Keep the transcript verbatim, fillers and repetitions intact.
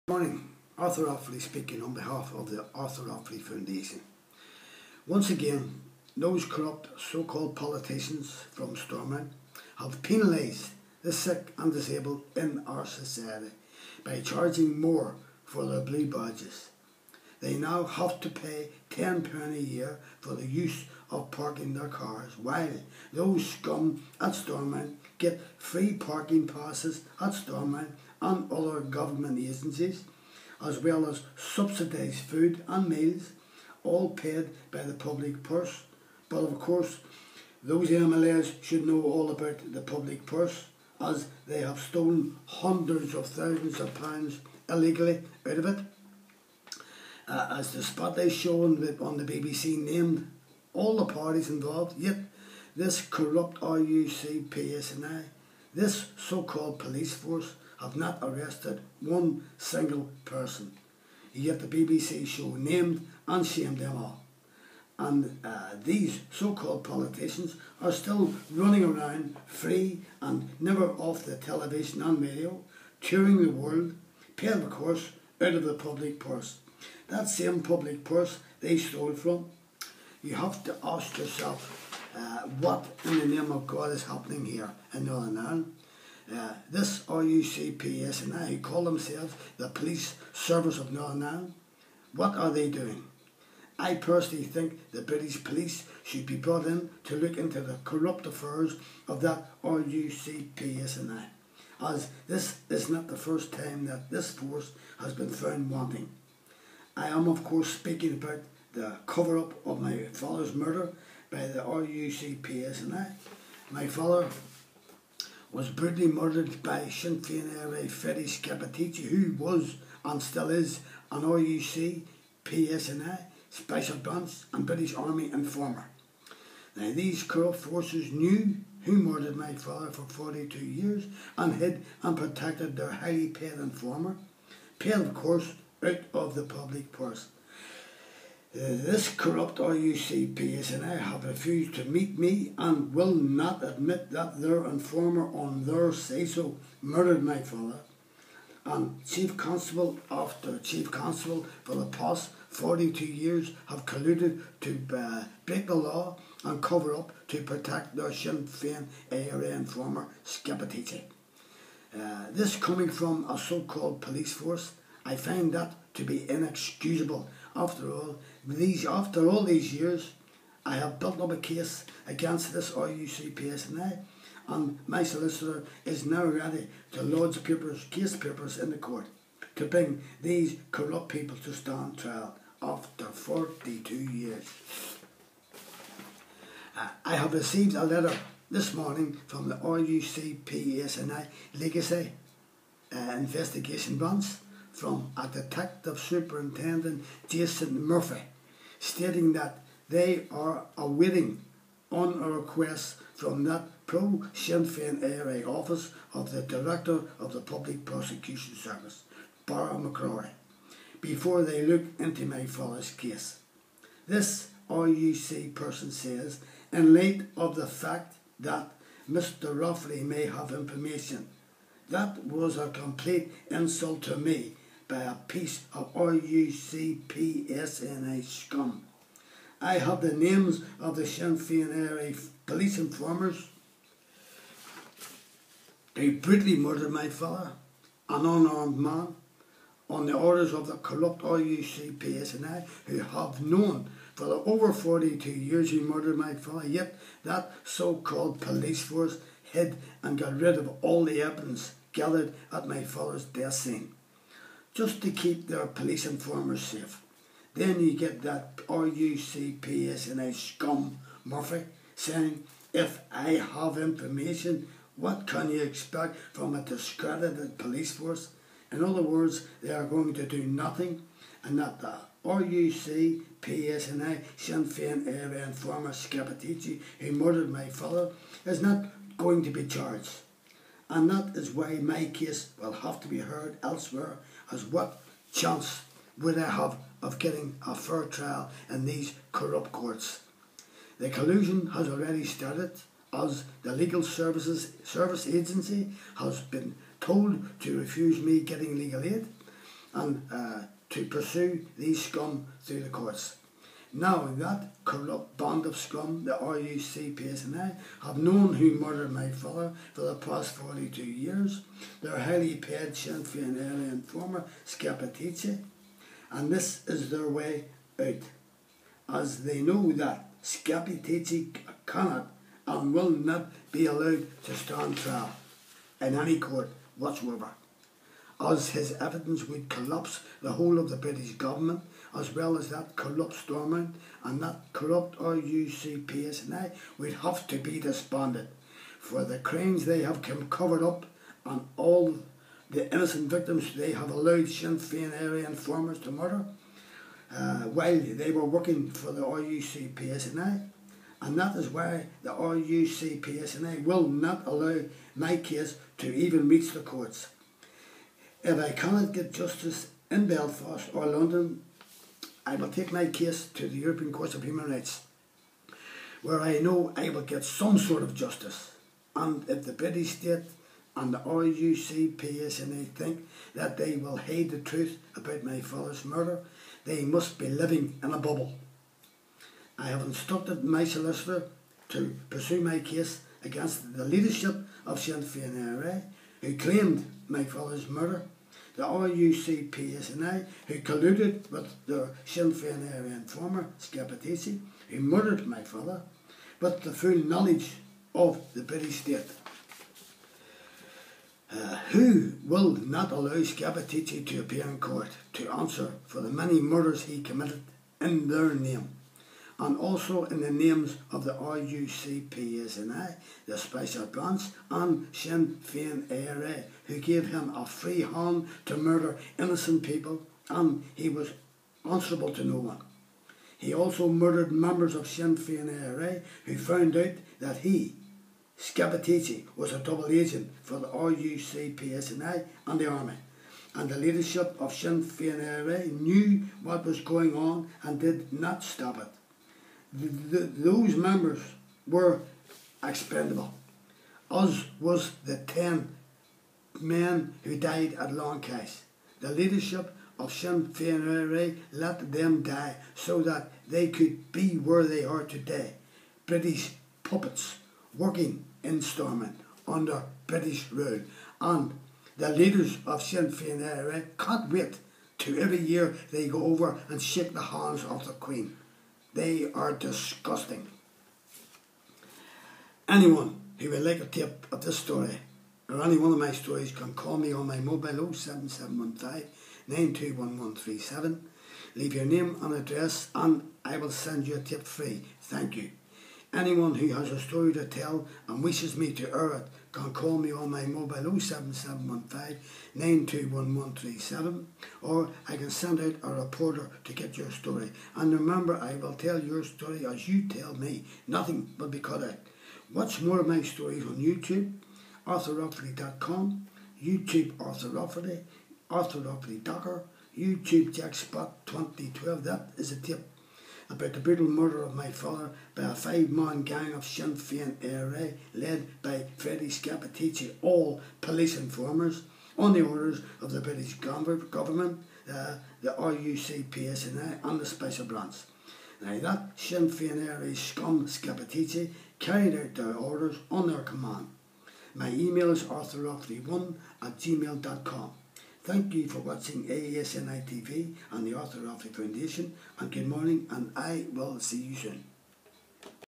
Morning, Arthur Offaly speaking on behalf of the Arthur Offaly Foundation. Once again, those corrupt so-called politicians from Stormont have penalised the sick and disabled in our society by charging more for their blue badges. They now have to pay ten pounds a year for the use of parking their cars, while those scum at Stormont get free parking passes at Stormont and other government agencies, as well as subsidised food and meals, all paid by the public purse. But of course, those M L As should know all about the public purse, as they have stolen hundreds of thousands of pounds illegally out of it. Uh, as the spotlight shown on the B B C named all the parties involved, yet this corrupt R U C P S N I, this so-called police force, have not arrested one single person. Yet the B B C show named and shamed them all. And uh, these so-called politicians are still running around free and never off the television and radio, touring the world, paid of course out of the public purse. That same public purse they stole from. You have to ask yourself, uh, what in the name of God is happening here in Northern Ireland? Uh, this R U C P S N I, who call themselves the Police Service of Northern Ireland, what are they doing? I personally think the British police should be brought in to look into the corrupt affairs of that R U C P S N I, as this is not the first time that this force has been found wanting. I am of course speaking about the cover-up of my father's murder by the R U C P S N I. My father was brutally murdered by Sinn Féin A R A Freddie Scappaticci, who was and still is an R U C P S N I Special Branch and British Army informer. Now these corrupt forces knew who murdered my father for forty-two years and hid and protected their highly paid informer, paid of course out of the public purse. Uh, this corrupt R U C P S N I have refused to meet me and will not admit that their informer on their say-so murdered my father. And Chief Constable after Chief Constable for the past forty-two years have colluded to uh, break the law and cover up to protect their Sinn Féin A R A informer Scappaticci. Uh, this coming from a so-called police force, I find that to be inexcusable. After all, these after all these years, I have built up a case against this R U C P S N I, and my solicitor is now ready to lodge papers, case papers in the court to bring these corrupt people to stand trial after forty-two years. Uh, I have received a letter this morning from the R U C P S N I Legacy uh, Investigation Branch from a Detective Superintendent Jason Murphy, stating that they are awaiting on a request from that pro-Sinn Féin A R A office of the Director of the Public Prosecution Service, Barra McCrory, before they look into my father's case. This R U C person says, in light of the fact that Mister Offaly may have information, that was a complete insult to me by a piece of R U C P S N I scum. I have the names of the Sinn Féin A R A police informers who brutally murdered my father, an unarmed man, on the orders of the corrupt R U C P S N I, who have known for the over forty-two years he murdered my father, yet that so-called police force hid and got rid of all the evidence gathered at my father's death scene, just to keep their police informers safe. Then you get that R U C P S N I scum Murphy saying, if I have information, what can you expect from a discredited police force? In other words, they are going to do nothing, and that the R U C P S N I Sinn Féin A R A informer Scappaticci, who murdered my father, is not going to be charged. And that is why my case will have to be heard elsewhere, as what chance would I have of getting a fair trial in these corrupt courts? The collusion has already started, as the Legal Services Service Agency has been told to refuse me getting legal aid, and uh, to pursue these scum through the courts. Now that corrupt band of scum, the R U C P S N I, have known who murdered my father for the past forty-two years. They're highly paid Sinn Féin early informer Scappaticci, and this is their way out, as they know that Scappaticci cannot and will not be allowed to stand trial in any court whatsoever, as his evidence would collapse the whole of the British government, as well as that corrupt Stormont, and that corrupt R U C P S N I would have to be disbanded for the crimes they have covered up and all the innocent victims they have allowed Sinn Féin area informers to murder uh, while they were working for the R U C P S N I. And that is why the R U C P S N I will not allow my case to even reach the courts. If I cannot get justice in Belfast or London, I will take my case to the European Court of Human Rights, where I know I will get some sort of justice. And if the British state and the R U C P S N I think that they will hide the truth about my father's murder, they must be living in a bubble. I have instructed my solicitor to pursue my case against the leadership of Sinn Féin area, who claimed my father's murder, the R U C P S N I, who colluded with the Sinn Féin area informer Scappaticci, who murdered my father, with the full knowledge of the British state, uh, who will not allow Scappaticci to appear in court to answer for the many murders he committed in their name, and also in the names of the R U C P S N I, the Special Branch, and Sinn Féin A R A, who gave him a free hand to murder innocent people, and he was answerable to no one. He also murdered members of Sinn Féin A R A who found out that he, Scappaticci, was a double agent for the R U C P S N I and the Army. And the leadership of Sinn Féin A R A knew what was going on and did not stop it. The, the, those members were expendable, as was the ten men who died at Lancaster. The leadership of Sinn Féin A R A let them die so that they could be where they are today, British puppets working in Stormont under British rule. And the leaders of Sinn Féin A R A can't wait till every year they go over and shake the hands of the Queen. They are disgusting. Anyone who would like a tip of this story or any one of my stories can call me on my mobile oh seven seven one five, nine two one one three seven. Leave your name and address and I will send you a tip free. Thank you. Anyone who has a story to tell and wishes me to air it can call me on my mobile oh seven seven one five, nine two one one three seven, or I can send out a reporter to get your story. And remember, I will tell your story as you tell me. Nothing will be cut out. Watch more of my stories on YouTube, Arthur Rafferty dot com, YouTube Arthur Rafferty, Arthur Rafferty Docker, YouTube Jack Spot twenty twelve. That is a tip about the brutal murder of my father by a five-man gang of Sinn Féin A R A led by Freddie Scappaticci, all police informers on the orders of the British government, uh, the R U C P S N I and the Special Branch. Now that Sinn Féin A R A scum Scappaticci carried out their orders on their command. My email is arthur rafferty one at gmail dot com. Thank you for watching A S N I T V and the Arthur Rafferty Foundation, and good morning, and I will see you soon.